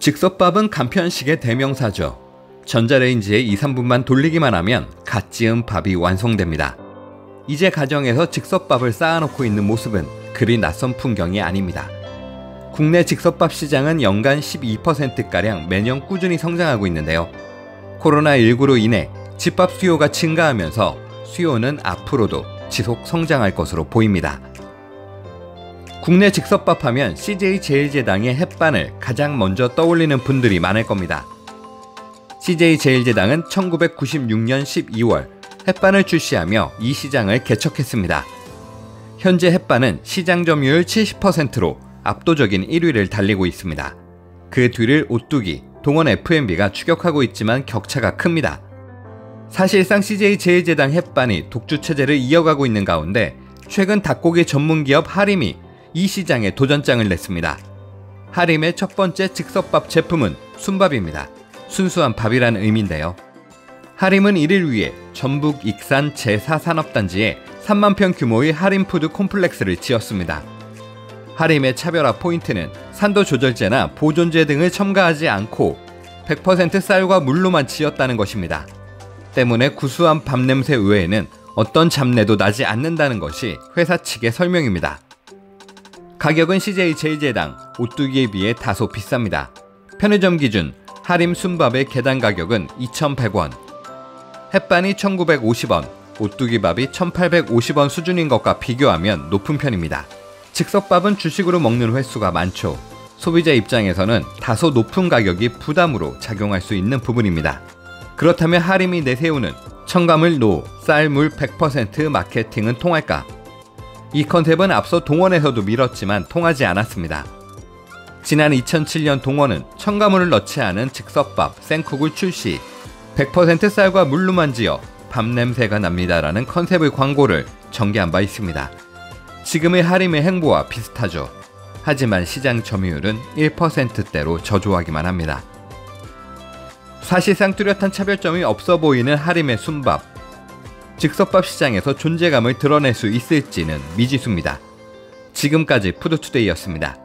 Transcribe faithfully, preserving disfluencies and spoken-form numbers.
즉석밥은 간편식의 대명사죠. 전자레인지에 이, 삼 분만 돌리기만 하면 갓 지은 밥이 완성됩니다. 이제 가정에서 즉석밥을 쌓아놓고 있는 모습은 그리 낯선 풍경이 아닙니다. 국내 즉석밥 시장은 연간 십이 퍼센트가량 매년 꾸준히 성장하고 있는데요. 코로나십구로 인해 집밥 수요가 증가하면서 수요는 앞으로도 지속 성장할 것으로 보입니다. 국내 즉석밥 하면 씨제이 제일제당의 햇반을 가장 먼저 떠올리는 분들이 많을 겁니다. 씨제이 제일제당은 천구백구십육 년 십이월 햇반을 출시하며 이 시장을 개척했습니다. 현재 햇반은 시장 점유율 칠십 퍼센트로 압도적인 일 위를 달리고 있습니다. 그 뒤를 오뚜기, 동원 에프엠비가 추격하고 있지만 격차가 큽니다. 사실상 씨제이 제일제당 햇반이 독주 체제를 이어가고 있는 가운데 최근 닭고기 전문기업 하림이 이 시장에 도전장을 냈습니다. 하림의 첫 번째 즉석밥 제품은 순밥입니다. 순수한 밥이란 의미인데요. 하림은 이를 위해 전북 익산 제사 산업단지에 삼만 평 규모의 하림푸드 콤플렉스를 지었습니다. 하림의 차별화 포인트는 산도 조절제나 보존제 등을 첨가하지 않고 백 퍼센트 쌀과 물로만 지었다는 것입니다. 때문에 구수한 밥 냄새 외에는 어떤 잡내도 나지 않는다는 것이 회사 측의 설명입니다. 가격은 씨제이 제일제당, 오뚜기에 비해 다소 비쌉니다. 편의점 기준 하림 순밥의 개당 가격은 이천백 원, 햇반이 천구백오십 원, 오뚜기밥이 천팔백오십 원 수준인 것과 비교하면 높은 편입니다. 즉석밥은 주식으로 먹는 횟수가 많죠. 소비자 입장에서는 다소 높은 가격이 부담으로 작용할 수 있는 부분입니다. 그렇다면 하림이 내세우는 첨가물 노, 쌀물 백 퍼센트 마케팅은 통할까? 이 컨셉은 앞서 동원에서도 밀었지만 통하지 않았습니다. 지난 이천칠 년 동원은 첨가물을 넣지 않은 즉석밥, 생쿡을 출시, 백 퍼센트 쌀과 물로만 지어 밥 냄새가 납니다라는 컨셉의 광고를 전개한 바 있습니다. 지금의 하림의 행보와 비슷하죠. 하지만 시장 점유율은 일 퍼센트대로 저조하기만 합니다. 사실상 뚜렷한 차별점이 없어 보이는 하림의 순밥. 즉석밥 시장에서 존재감을 드러낼 수 있을지는 미지수입니다. 지금까지 푸드투데이였습니다.